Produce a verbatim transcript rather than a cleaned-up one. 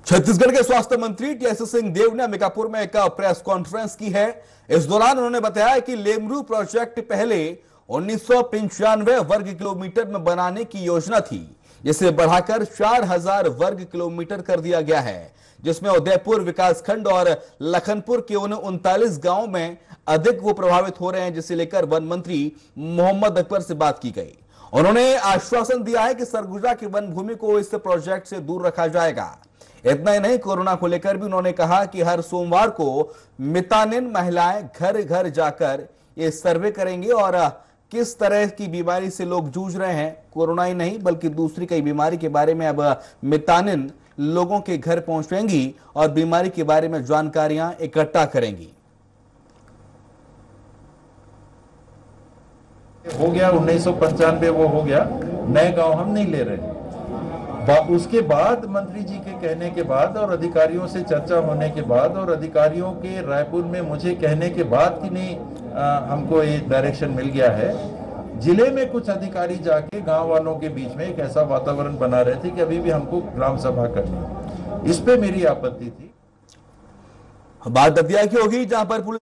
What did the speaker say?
छत्तीसगढ़ के स्वास्थ्य मंत्री टीएस सिंहदेव ने अंबिकापुर में एक प्रेस कॉन्फ्रेंस की है। इस दौरान उन्होंने बताया कि लेमरू प्रोजेक्ट पहले उन्नीस सौ पंचानवे वर्ग किलोमीटर में बनाने की योजना थी, जिसे बढ़ाकर चार हजार वर्ग किलोमीटर कर दिया गया है, जिसमें उदयपुर विकासखंड और लखनपुर के उन उनतालीस गांवों में अधिक वो प्रभावित हो रहे हैं, जिसे लेकर वन मंत्री मोहम्मद अकबर से बात की गई। उन्होंने आश्वासन दिया है कि सरगुजा की वन भूमि को इस प्रोजेक्ट से दूर रखा जाएगा। इतना ही नहीं, कोरोना को लेकर भी उन्होंने कहा कि हर सोमवार को मितानिन महिलाएं घर घर जाकर ये सर्वे करेंगे और किस तरह की बीमारी से लोग जूझ रहे हैं, कोरोना ही नहीं बल्कि दूसरी कई बीमारी के बारे में अब मितानिन लोगों के घर पहुंचेंगी और बीमारी के बारे में जानकारियां इकट्ठा करेंगी। हो गया उन्नीस सौ पंचानवे, वो हो गया, नए गांव हम नहीं ले रहे। उसके बाद मंत्री जी के कहने के बाद और अधिकारियों से चर्चा होने के बाद और अधिकारियों के रायपुर में मुझे कहने के बाद कि नहीं आ, हमको ये डायरेक्शन मिल गया है। जिले में कुछ अधिकारी जाके गांव वालों के बीच में एक ऐसा वातावरण बना रहे थे कि अभी भी हमको ग्राम सभा करनी है। इस पे मेरी आपत्ति थी। बात दतिया की होगी, जहां पर पुलिस